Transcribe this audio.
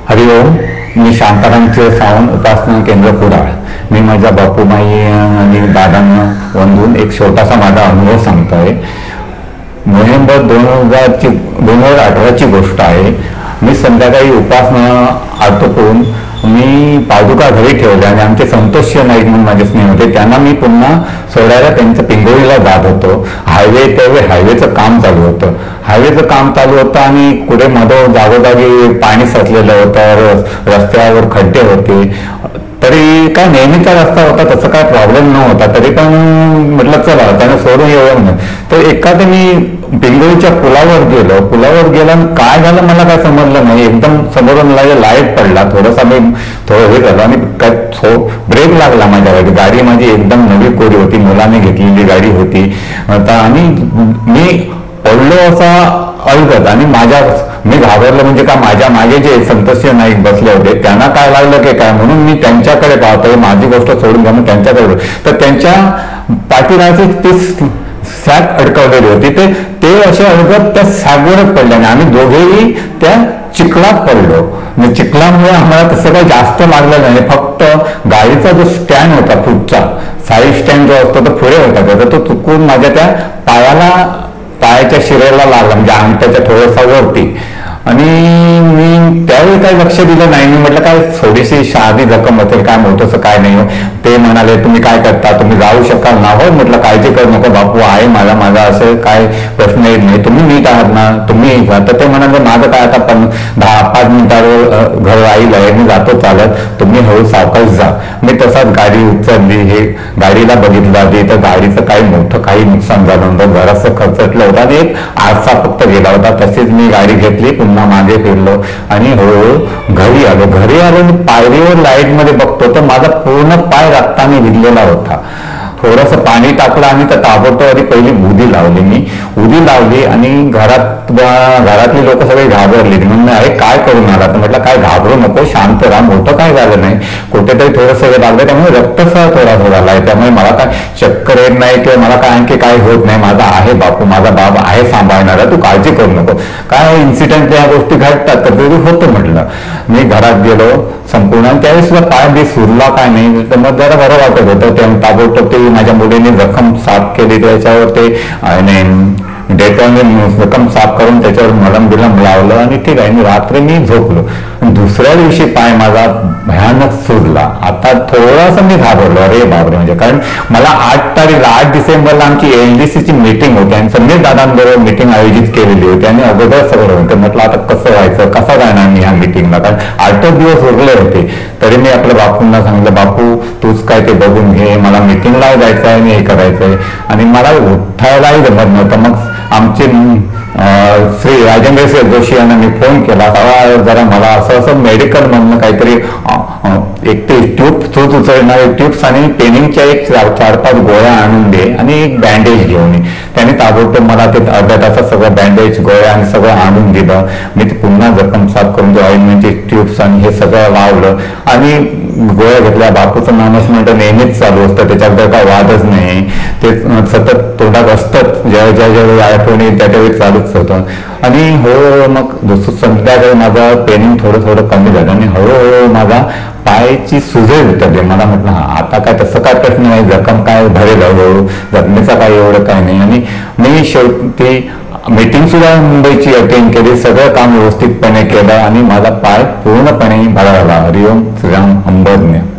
हरिओम. मी शांतारामचे सावंत उपासना केंद्र कुडाळ. मी माझ्या बापूमाई आणि दादांना वंदून एक छोटासा माझा अनुभव सांगतोय. नोव्हेंबर 2018ची गोष्ट आहे. मी संध्याकाळी उपासना आटोपून मी पादुका घरी ठेवल्या आणि आमचे संतोष नाईक म्हणून माझे स्नेह होते, त्यांना मी पुन्हा सोडायला त्यांच्या पिंगोळीला जात होतो. त्यावेळी हायवेचं काम चालू होतं आणि कुठे जागोजागी पाणी साचलेलं होतं, रस्त्यावर खड्डे होते. तरी काय नेहमीचा रस्ता होता, तसं काय प्रॉब्लेम नव्हता. तरी पण म्हटलं चला त्यानं सोडून येऊन म्हणून तर एखादं मी पिंगोळीच्या पुलावर गेला. काय झालं मला काय समजलं नाही. एकदम समोरून लाईट पडला, थोडं हे झालं आणि काय ब्रेक लागला माझ्या गाडी माझी एकदम नवी कोरी होती, मुलाने घेतलेली गाडी होती. आणि मी पडलो असा अलगद आणि मी घाबरलं. म्हणजे का माझ्या मागे जे संतोष नाईक बसले होते त्यांना काय लागलं की काय म्हणून मी त्यांच्याकडे पाहतोय. माझी गोष्ट सोडून घ्या, त्यांच्याकडे तर त्यांच्या पाठीराचे ती सॅक अडकवलेली होती. ते असे अडकत त्या सॅकवरच पडले आणि आम्ही दोघेही त्या चिखलात पडलो. चिखलामुळे आम्हाला तसं काही जास्त लागलं नाही. फक्त गाडीचा जो स्टँड होता पुढचा साईड स्टँड जो असतो तो पुढे होता त्याचा, तो चुकून माझ्या त्या पायाच्या शिरेला लागला, म्हणजे अंगठ्याच्या थोडंसा वरती. आणि मी त्यावेळी काही लक्ष दिलं नाही. मी म्हटलं काय थोडीशी साधी जखम असेल, काय मोठंसं काय नाही. ते म्हणाले तुम्ही काय करता, तुम्ही जाऊ शकाल ना. हो म्हटलं काळजी करू नको बापू, आहे माझा असं काय प्रश्न येत नाही, तुम्ही नीट आहात ना, तुम्ही तर ते म्हणाले माझं काय आता 10-5 मिनिटावर घर राहील आहे, मी जातो चालत, तुम्ही हळू सावकाश जा. मी तसाच गाडी उचलली, हे गाडीला बघितलं आधी तर गाडीचं काही मोठं काही नुकसान झालं नव्हतं, जरासं खर्चटलं होतं आणि एक आरसा फक्त गेला होता. तशीच मी गाडी घेतली, पुन्हा मागे फिरलो आणि हळूहळू घरी आलो आणि पायरीवर लाईट मध्ये बघतो तर माझा पूर्ण पाय रक्ताने भिजलेला होता. थोडंसं पाणी टाकलं आणि त्या ताबडतोब पहिली उदी लावली आणि घरातली लोक सगळे घाबरले. म्हणून अरे काय करून आला, तर म्हटलं काय घाबरू नको, शांत राहा, मोठं काय झालं नाही, कुठेतरी थोडंसं हे लागलं, त्यामुळे रक्तस्राव थोडा आहे, त्यामुळे मला काय चक्कर येत नाही किंवा मला काय आणखी काय होत नाही. माझा आहे बापू, माझा बाबा आहे सांभाळणारा, तू काळजी करू नको. काय इन्सिडेंट या गोष्टी घडतात तर ते होतं म्हटलं. मी घरात गेलो संपूर्ण, त्यावेळेस सुद्धा पाय बी सुरला काय नाही, तर मग जरा बरं वाटत होतं. त्या ताबडतोब ते माझ्या मुलीने जखम साफ केली, त्याच्यावर ते डेटॉलने जखम साफ करून त्याच्यावर मलम लावलं आणि ठीक आहे. रात्री मी झोपलो. दुसऱ्या दिवशी पाय माझा भयानक सुरला. आता थोडासा मी घाबरलो, अरे बापरे, म्हणजे कारण मला 8 डिसेंबरला आमची LDCची मीटिंग होती आणि समीर दादांबरोबर मीटिंग आयोजित केलेली होती आणि अगोदर सगळं होतं. म्हटलं आता कसं व्हायचं, कसा जाणार मी ह्या मीटिंगला, कारण 8 दिवस उरले होते. तरी मी आपल्या बापूंना सांगितलं, बापू तूच काय ते बघून घे, मला मीटिंगला जायचं आहे आणि हे करायचंय. आणि मला उठायलाही जमत नव्हतं. मग आमचे श्री राजेंद्र जोशी यांना मी फोन केला, जरा मला असं मेडिकल मधनं काहीतरी एक ते ट्यूब उचलणारे ट्यूब्स आणि पेनिंगच्या एक 4-5 गोळ्या आणून दे आणि एक बँडेज घेऊन ये. त्याने ताबडतोब मला ते अर्ध्या तासात सगळं बँडेज गोळ्या आणि सगळं आणून दिलं. मी ते पुन्हा जखम साफ करून ते ऑइलमेंटचे ट्यूब्स आणि हे सगळं लावलं आणि गोळ्या घेतल्या. बापूचं नामस्मरण नेहमीच चालू असतं, त्याच्याबद्दल काय वादच नाही. ते सतत तोंडात असतं, ज्यावेळी आठवणी त्यावेळी चालूच होतं. आणि मग संध्याकाळी माझं पेनिंग थोडं कमी झालं आणि हळूहळू माझा पायाची सुजे उतरली. मला म्हटलं आता काय तसं काय प्रश्न नाही, जखम काय भरेल, हळूहळू जखमेचा काय एवढं काय नाही. आणि मी शेवटी मीटिंग सुद्धा मुंबईची अटेंड केली, सगळं काम व्यवस्थितपणे केलं आणि माझा पाय पूर्णपणे बरा झाला. हरिओम श्रीराम अंबज्ञ.